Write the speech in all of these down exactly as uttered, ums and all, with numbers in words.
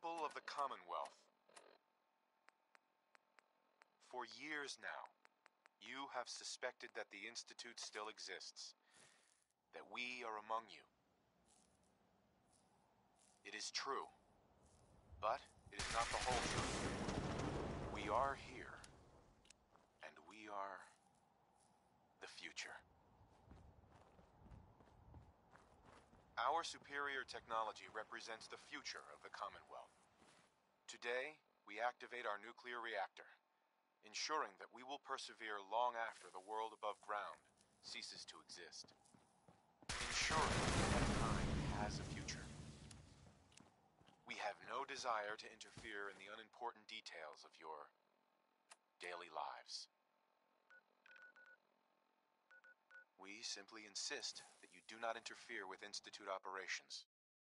people of the Commonwealth, for years now, you have suspected that the Institute still exists, that we are among you. It is true, but it is not the whole truth. We are here, and we are the future. Our superior technology represents the future of the Commonwealth. Today, we activate our nuclear reactor, ensuring that we will persevere long after the world above ground ceases to exist. Ensuring that mankind has a future. We have no desire to interfere in the unimportant details of your daily lives. We simply insist that you do not interfere with Institute operations.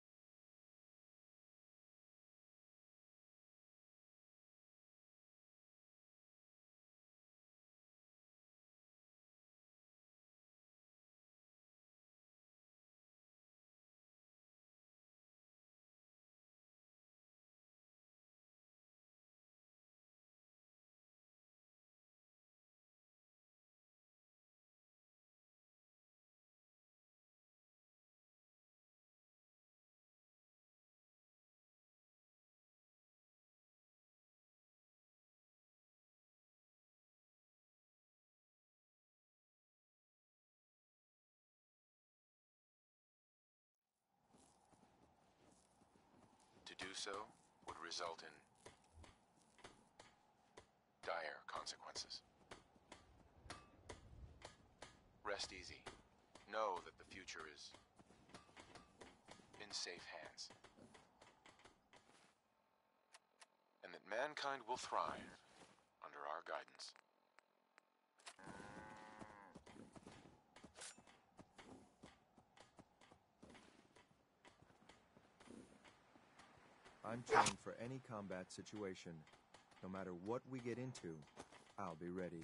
To do so would result in dire consequences. Rest easy. Know that the future is in safe hands. And that mankind will thrive under our guidance. I'm trained for any combat situation. No matter what we get into, I'll be ready.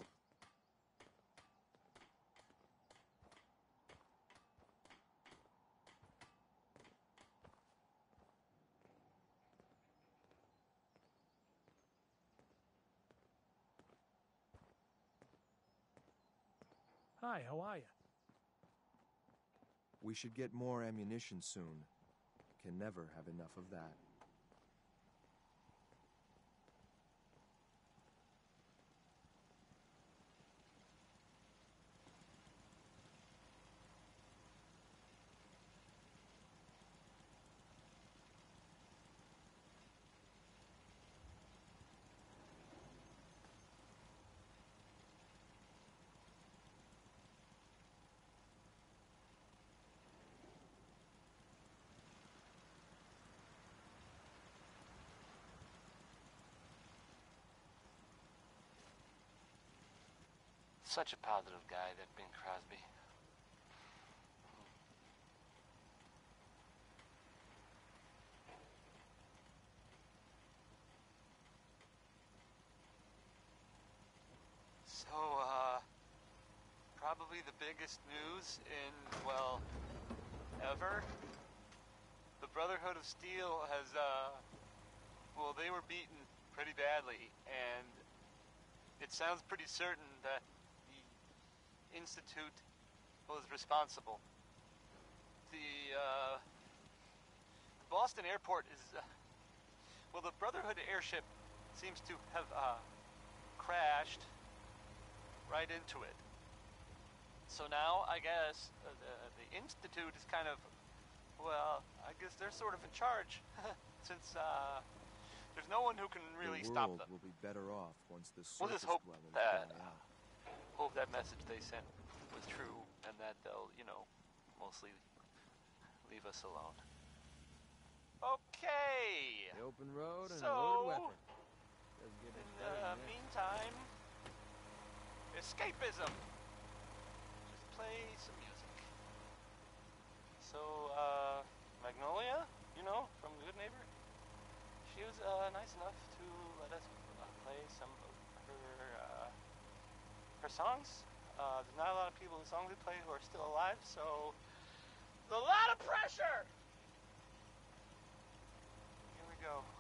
Hi, how are you? We should get more ammunition soon. Can never have enough of that. Such a positive guy, that Bing Crosby. So, uh, probably the biggest news in, well, ever. The Brotherhood of Steel has, uh, well, they were beaten pretty badly, and it sounds pretty certain that the Institute was responsible. The, uh, the Boston airport is, uh, well, the Brotherhood airship seems to have, uh, crashed right into it. So now, I guess, uh, the, the Institute is kind of, well, I guess they're sort of in charge, since, uh, there's no one who can really stop them. The world will be better off once the We'll just surface hope dwellers that, die out. hope that message they sent was true, and that they'll, you know, mostly leave us alone. Okay! The open road and So, a loaded weapon. Doesn't get much In better the than that. meantime, escapism! Just play some music. So, uh, Magnolia, you know, from Good Neighbor, she was uh, nice enough to let us uh, play some of her, uh, her songs. Uh, there's not a lot of people in songs we play who are still alive, so there's a lot of pressure! Here we go.